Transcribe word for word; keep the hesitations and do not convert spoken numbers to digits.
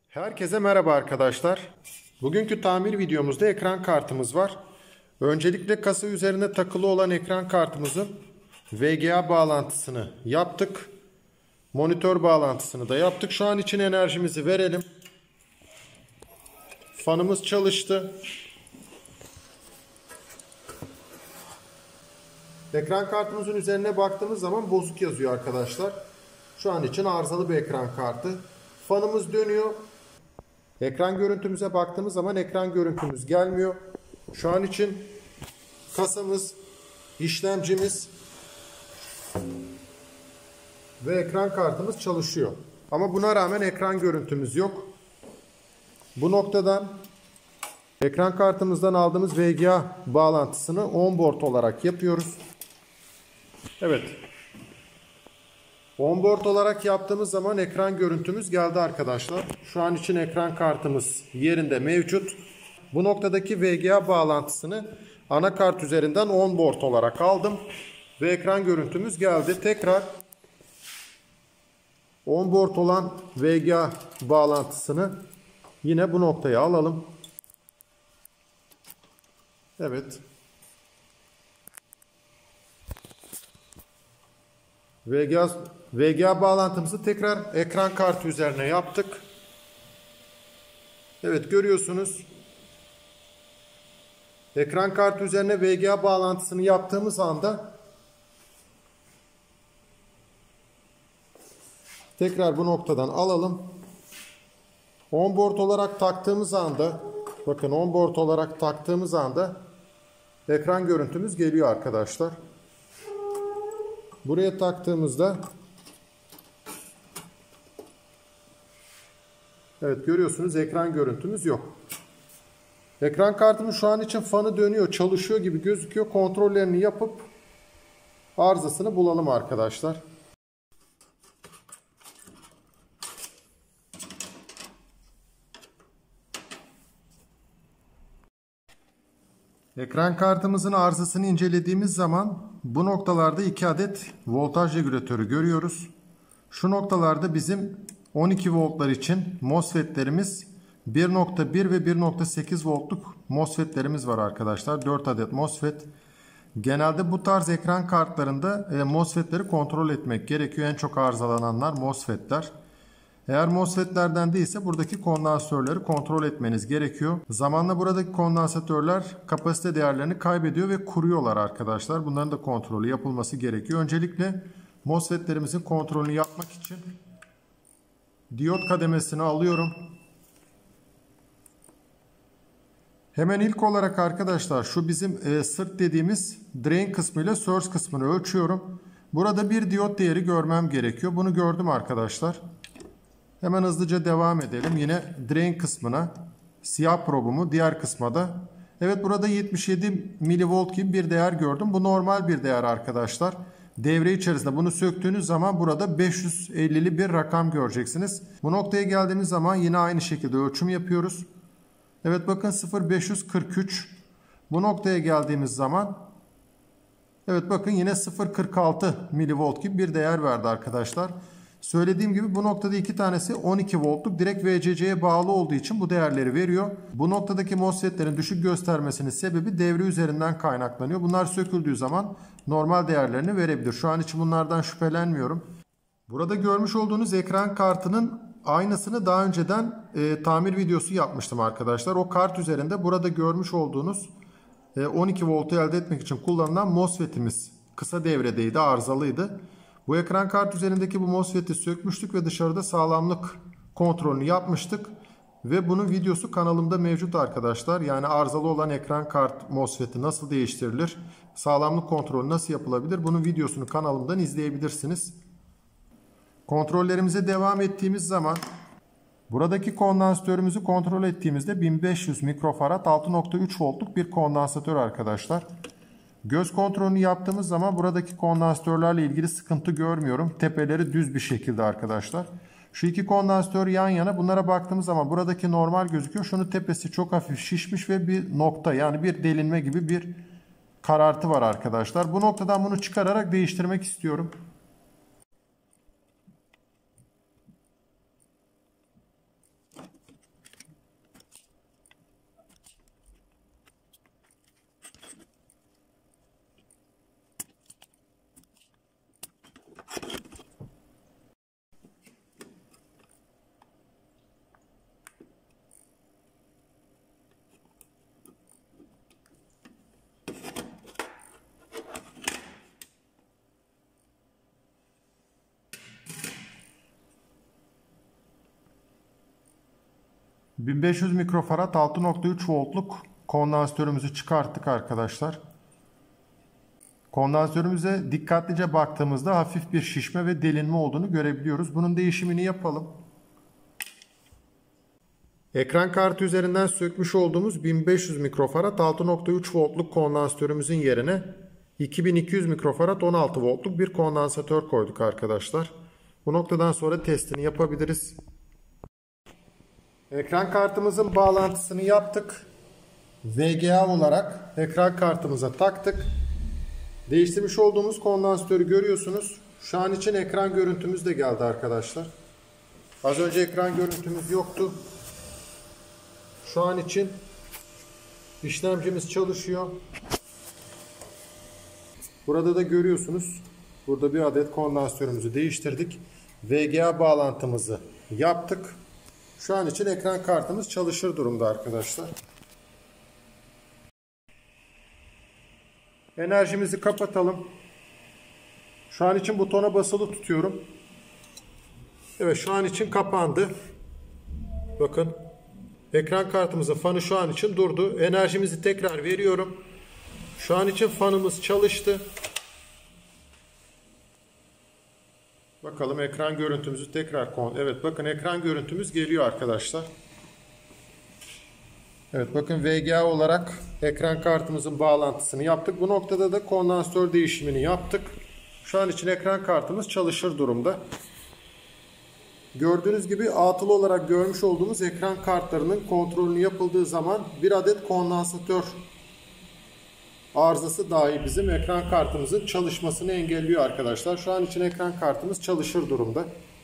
Herkese merhaba arkadaşlar. Bugünkü tamir videomuzda ekran kartımız var. Öncelikle kasa üzerine takılı olan ekran kartımızın V G A bağlantısını yaptık. Monitör bağlantısını da yaptık. Şu an için enerjimizi verelim. Fanımız çalıştı. Ekran kartımızın üzerine baktığımız zaman bozuk yazıyor arkadaşlar. Şu an için arızalı bir ekran kartı. Fanımız dönüyor. Ekran görüntümüze baktığımız zaman ekran görüntümüz gelmiyor. Şu an için kasamız, işlemcimiz ve ekran kartımız çalışıyor. Ama buna rağmen ekran görüntümüz yok. Bu noktadan ekran kartımızdan aldığımız V G A bağlantısını onboard olarak yapıyoruz. Evet. Onboard olarak yaptığımız zaman ekran görüntümüz geldi arkadaşlar. Şu an için ekran kartımız yerinde mevcut. Bu noktadaki V G A bağlantısını anakart üzerinden onboard olarak aldım. Ve ekran görüntümüz geldi. Tekrar onboard olan V G A bağlantısını yine bu noktaya alalım. Evet. V G A, V G A bağlantımızı tekrar ekran kartı üzerine yaptık. Evet, görüyorsunuz. Ekran kartı üzerine V G A bağlantısını yaptığımız anda tekrar bu noktadan alalım. Onboard olarak taktığımız anda, bakın onboard olarak taktığımız anda ekran görüntümüz geliyor arkadaşlar. Buraya taktığımızda evet, görüyorsunuz ekran görüntümüz yok. Ekran kartımız şu an için fanı dönüyor, çalışıyor gibi gözüküyor. Kontrollerini yapıp arızasını bulalım arkadaşlar. Ekran kartımızın arızasını incelediğimiz zaman bu noktalarda iki adet voltaj regülatörü görüyoruz. Şu noktalarda bizim on iki voltlar için MOSFET'lerimiz bir nokta bir ve bir nokta sekiz voltluk MOSFET'lerimiz var arkadaşlar. dört adet MOSFET. Genelde bu tarz ekran kartlarında e, MOSFET'leri kontrol etmek gerekiyor. En çok arızalananlar MOSFET'ler. Eğer MOSFET'lerden değilse buradaki kondansatörleri kontrol etmeniz gerekiyor. Zamanla buradaki kondansatörler kapasite değerlerini kaybediyor ve kuruyorlar arkadaşlar. Bunların da kontrolü yapılması gerekiyor. Öncelikle MOSFET'lerimizin kontrolünü yapmak için diyot kademesini alıyorum. Hemen ilk olarak arkadaşlar şu bizim e, sırt dediğimiz drain kısmı ile source kısmını ölçüyorum. Burada bir diyot değeri görmem gerekiyor. Bunu gördüm arkadaşlar. Hemen hızlıca devam edelim. Yine drain kısmına siyah probumu, diğer kısma da. Evet, burada yetmiş yedi milivolt gibi bir değer gördüm. Bu normal bir değer arkadaşlar. Devre içerisinde bunu söktüğünüz zaman burada beş yüz ellili bir rakam göreceksiniz. Bu noktaya geldiğimiz zaman yine aynı şekilde ölçüm yapıyoruz. Evet, bakın sıfır nokta beş yüz kırk üç. Bu noktaya geldiğimiz zaman evet, bakın yine sıfır nokta kırk altı milivolt gibi bir değer verdi arkadaşlar. Söylediğim gibi bu noktada iki tanesi on iki voltluk direkt V C C'ye bağlı olduğu için bu değerleri veriyor. Bu noktadaki MOSFET'lerin düşük göstermesinin sebebi devre üzerinden kaynaklanıyor. Bunlar söküldüğü zaman normal değerlerini verebilir. Şu an için bunlardan şüphelenmiyorum. Burada görmüş olduğunuz ekran kartının aynısını daha önceden e, tamir videosu yapmıştım arkadaşlar. O kart üzerinde burada görmüş olduğunuz e, on iki voltu elde etmek için kullanılan MOSFET'imiz kısa devredeydi, arızalıydı. Bu ekran kart üzerindeki bu MOSFET'i sökmüştük ve dışarıda sağlamlık kontrolünü yapmıştık. Ve bunun videosu kanalımda mevcut arkadaşlar. Yani arızalı olan ekran kart MOSFET'i nasıl değiştirilir, sağlamlık kontrolü nasıl yapılabilir, bunun videosunu kanalımdan izleyebilirsiniz. Kontrollerimize devam ettiğimiz zaman buradaki kondansatörümüzü kontrol ettiğimizde bin beş yüz mikrofarad altı nokta üç voltluk bir kondansatör arkadaşlar. Göz kontrolünü yaptığımız zaman buradaki kondansatörlerle ilgili sıkıntı görmüyorum. Tepeleri düz bir şekilde arkadaşlar. Şu iki kondansatör yan yana, bunlara baktığımız zaman buradaki normal gözüküyor. Şunun tepesi çok hafif şişmiş ve bir nokta, yani bir delinme gibi bir karartı var arkadaşlar. Bu noktadan bunu çıkararak değiştirmek istiyorum. bin beş yüz mikrofarad altı nokta üç voltluk kondansatörümüzü çıkarttık arkadaşlar. Kondansatörümüze dikkatlice baktığımızda hafif bir şişme ve delinme olduğunu görebiliyoruz. Bunun değişimini yapalım. Ekran kartı üzerinden sökmüş olduğumuz bin beş yüz mikrofarad altı nokta üç voltluk kondansatörümüzün yerine iki bin iki yüz mikrofarad on altı voltluk bir kondansatör koyduk arkadaşlar. Bu noktadan sonra testini yapabiliriz. Ekran kartımızın bağlantısını yaptık. V G A olarak ekran kartımıza taktık. Değiştirmiş olduğumuz kondansatörü görüyorsunuz. Şu an için ekran görüntümüz de geldi arkadaşlar. Az önce ekran görüntümüz yoktu. Şu an için işlemcimiz çalışıyor. Burada da görüyorsunuz. Burada bir adet kondansatörümüzü değiştirdik. V G A bağlantımızı yaptık. Şu an için ekran kartımız çalışır durumda arkadaşlar. Enerjimizi kapatalım. Şu an için butona basılı tutuyorum. Evet, şu an için kapandı. Bakın. Ekran kartımızın fanı şu an için durdu. Enerjimizi tekrar veriyorum. Şu an için fanımız çalıştı. Bakalım ekran görüntümüzü tekrar kon. Evet, bakın ekran görüntümüz geliyor arkadaşlar. Evet, bakın V G A olarak ekran kartımızın bağlantısını yaptık. Bu noktada da kondansatör değişimini yaptık. Şu an için ekran kartımız çalışır durumda. Gördüğünüz gibi atılı olarak görmüş olduğumuz ekran kartlarının kontrolünü yapıldığı zaman bir adet kondansatör arızası dahi bizim ekran kartımızın çalışmasını engelliyor arkadaşlar. Şu an için ekran kartımız çalışır durumda.